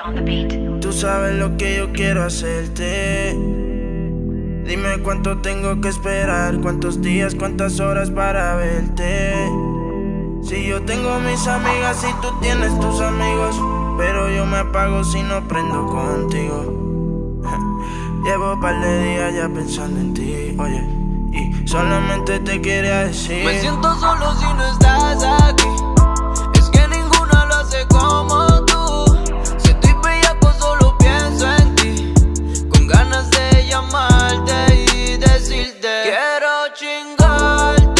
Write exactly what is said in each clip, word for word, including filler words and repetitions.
Tú sabes lo que yo quiero hacerte. Dime cuánto tengo que esperar, cuántos días, cuántas horas para verte. Si yo tengo mis amigas y tú tienes tus amigos, pero yo me apago si no prendo contigo. Llevo un par de días ya pensando en ti, oye, y solamente te quería decir: me siento solo si no estás aquí. Es que ninguno lo hace como tú. Si estoy bellaco solo pienso en ti, con ganas de llamarte y decirte: quiero chingarte,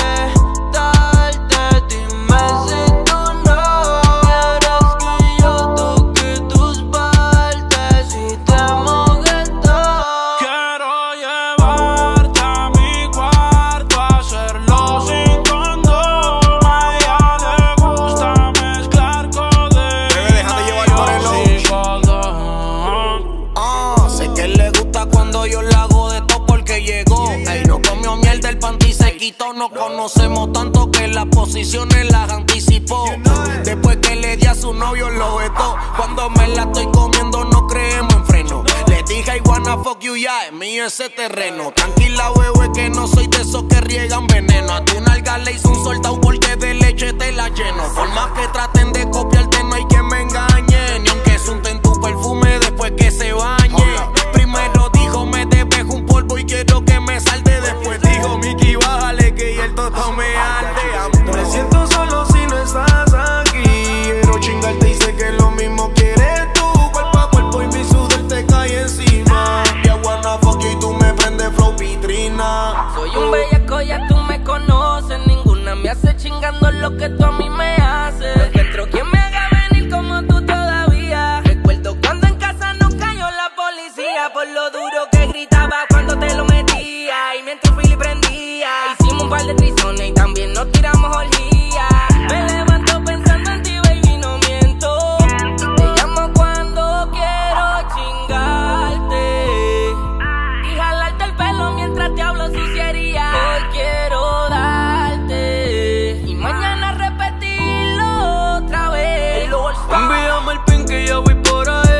darte. Dime si tú no quieres que yo toque tus partes y te moje todo. Quiero llevarte a mi cuarto, hacerlo sin condón. A ella le gusta mezclar codeína y oxicodón. Ah, sé que le gusta cuando yo la hago de todo porque llegó. Ey, no comió mierda, el panty se quitó. Nos conocemos tanto que las posiciones las anticipó. Después que le di a su novio lo vetó. Cuando me la estoy comiendo no creemos en freno. Le dije I wanna fuck you, ya es mío ese terreno. Tranquila bebé que no soy de esos que riegan veneno. A tu nalga le hice un soldado porque de leche te la lleno. Por más que traten de copiarte no hay que me engañen. Ni aunque sunten tu perfume después que se bañe. Primero dijo me debes un polvo y quiero que me salte. Después dijo Mickey bájale que ya el toto me arde. Me siento solo si no estás aquí. Quiero chingarte y sé que lo mismo quieres tú. Cuerpo a cuerpo y mi sudor te cae encima. I wanna fuck you y tú me prendes flow vitrina. Soy un bellaco, ya tú me conoces. Ninguna me hace chingando lo que tú a mí me haces. No encuentro quien me haga venir como tú todavía. Recuerdo cuando en casa nos cayó la policía por lo duro que gritaba cuando te lo metía. Y mientras Philly prendía, hicimos un par de trizones y también nos tiramos orgías. Me levanto pensando en ti, baby, no miento. Te llamo cuando quiero chingarte y jalarte el pelo mientras te hablo suciería. Hoy quiero darte y mañana repetirlo otra vez. Envíame el pin que ya voy por ahí.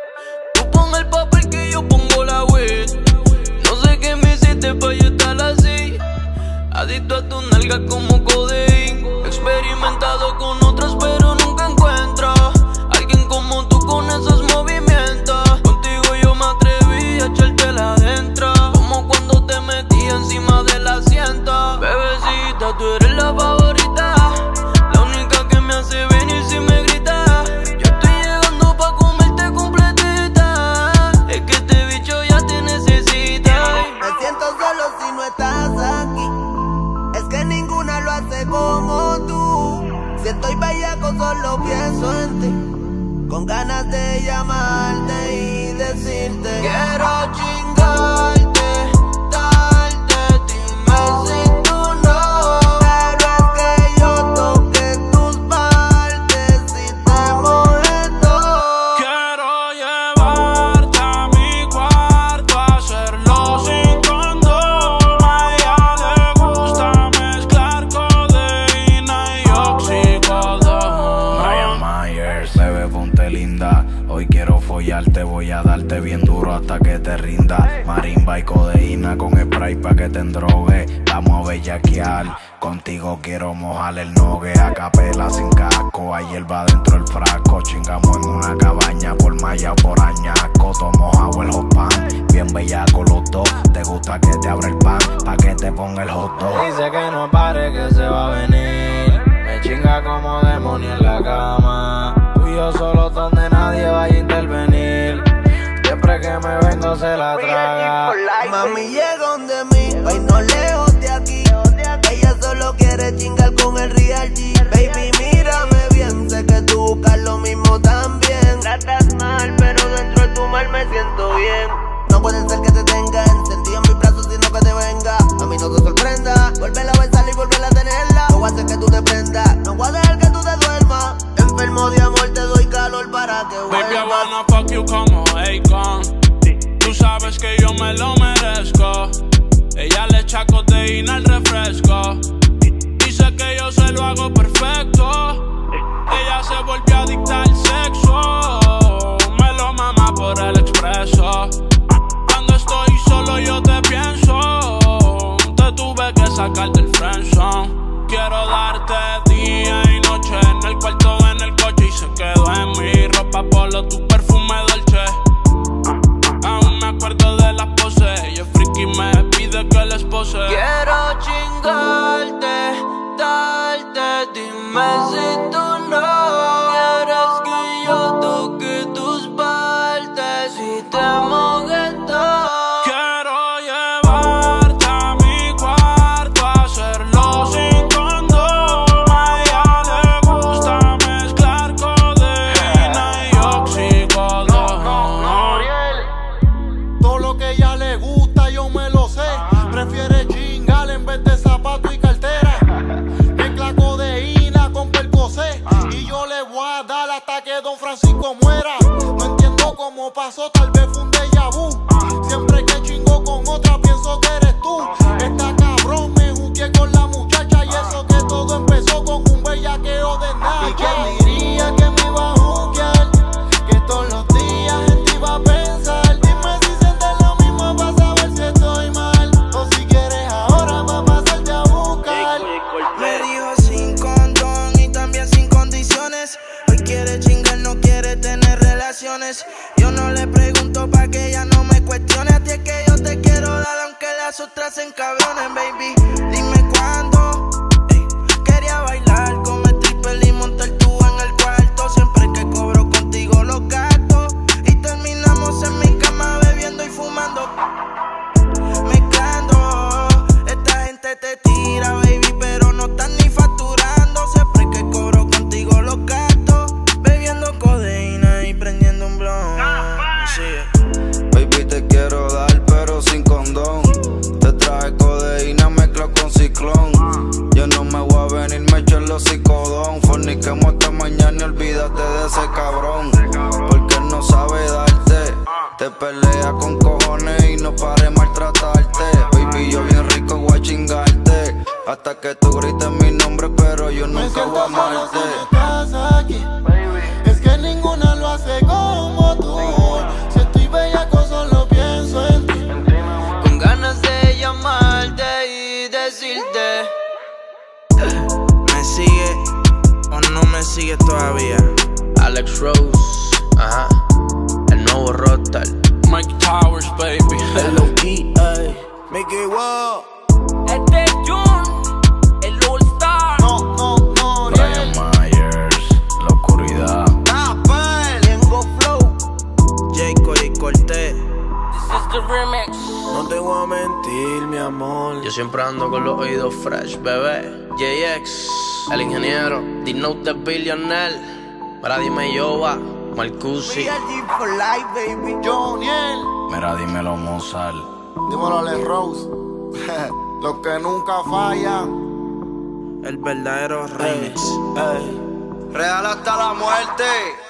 Tú pon el papel que yo pongo la weed. No sé qué me hiciste pa' yo estar así. Adicto a tu nalga como codeína. Experimentado con otras pero nunca encuentro alguien como tú con esos movimientos. Contigo yo me atreví a echártela adentro, como cuando te metí encima del asiento. Bebecita, tú eres la favorita, la única que me hace venir si me grita. Yo estoy llegando pa' comerte completita. Es que este bicho ya te necesita. Me siento solo si no estás aquí. Es que ninguna lo hace como tú. Si estoy bellaco solo pienso en ti, con ganas de llamarte y decirte: quiero chingarte, darte. Dime si tú no. Pero es que yo toque tus partes y te moje todo. Quiero llevarte a mi cuarto, hacerlo sin condón. A ella le gusta mezclar codeína y oxicodón. Brian Myers, bebé ponte linda. Hoy quiero follarte, voy a darte bien duro hasta que te rinda. Marimba y codeína con spray pa' que te endrogue. Vamos a bellaquear, contigo quiero mojar el nogue. A capela sin casco, hay hierba dentro del frasco. Chingamos en una cabaña por malla o por añasco. Tomo agua el hot pan, bien bellaco los dos. Te gusta que te abra el pan, pa' que te ponga el hot dog. Dice que no pare, que se va a venir. Me chinga como demonio en la cama. Tú y yo solos donde nadie vaya a intervenir. Siempre que me vengo se la traga. Mami, llega donde mí, no lejos de aquí. Ella solo quiere chingar con el Real G. Baby, mírame bien, sé que tú buscas lo mismo también. Tratas mal, pero dentro de tu mal me siento bien. No puede ser que te tenga encendido en mis brazos, sino que te venga. A mí no te sorprenda, vuélvela a besar y vuélvela a tenerla. No voy a hacer que tú te prendas, no voy a dejar que tú te duermas. Enfermo de amor, te doy calor para que vuelvas. Baby, I wanna fuck you como Akon. Tú sabes que yo me lo merezco. Ella le echa codeína al refresco. Dice que yo se lo hago perfecto. Ella se volvió adicta al sexo. Me lo quiero darte día y noche. En el cuarto, en el coche y se quedó en mi ropa polo, tu perfume dolce. Aún me acuerdo de las poses y el friki me pide que les pose. Quiero chingarte, darte, dime si tú no quieres que yo toque tus partes y te moje todo. Quiero llevarte a mi cuarto, hacerlo sin condón. A ella le gusta mezclar codeína y oxicodón. No, no, no, todo lo que a ella le gusta yo me lo sé. Prefiere chingar en vez de zapato y cartera. Mezcla codeína con percocé y yo le voy a dar hasta que Don Francisco muera. No entiendo cómo pasó, tal vez fue un déjà vu. Siempre que chingo con otra pienso que eres tú. Está cabrón, me jugué con la muchacha y eso que todo empezó con un bellaqueo de nada. ¿Y quién diría que me iba a juguear? Que todos los días en ti iba a pensar. Dime si sientes lo mismo para saber si estoy mal o si quieres ahora va a pasarte a buscar. Me dijo sin condón y también sin condiciones. Hoy quiere chingar, no quiere tener relaciones. Yo no le pregunto pa' que ella no me cuestione. A ti es que yo te quiero dar aunque las otras se encabronen, baby. Dime cuándo. Ey. Quería bailar con el triple y montar tú en el cuarto. Siempre que cobro contigo los gastos. Y terminamos en mi cama bebiendo y fumando. Mezclando. Esta gente te tira, baby, pero no están ni facturando. Siempre que cobro contigo los gastos. Bebiendo codeína y prendiendo un blon. Sí. Baby, te quiero dar, pero sin condón. Te traje codeína, mezcla con ciclón. Yo no me voy a venir, me echo el hocicodón. Forniquemos hasta mañana y olvídate de ese cabrón. Porque él no sabe darte. Te pelea con cojones y no pare maltratarte. Baby, yo bien rico voy a chingarte. Hasta que tú grites mi nombre, pero yo Me nunca voy siento a solo si amarte. no estás aquí. Es que ninguna lo hace como tú. Si estoy bellaco solo pienso en ti. Con ganas de llamarte y decirte. ¿Me sigue o no me sigue todavía? Alex Rose, ajá, el nuevo Rockstar. Mike Towers, baby. L O P, ay. Mickey Wow. Este es Jun, el All Star. No, no, no, Brian Myers, la oscuridad. Tapel, Lengo Flow. Jayco y Cortés. This is the remix. No te voy a mentir, mi amor. Yo siempre ando con los oídos fresh, bebé. J X, el ingeniero. Dinote the Billionaire. Para dime Yoba, Marcusi. Real G for life, baby. Joniel. Mira, dímelo, Mozart. Dímelo a Les Rose. Los que nunca fallan. El verdadero remix. Real hasta la muerte.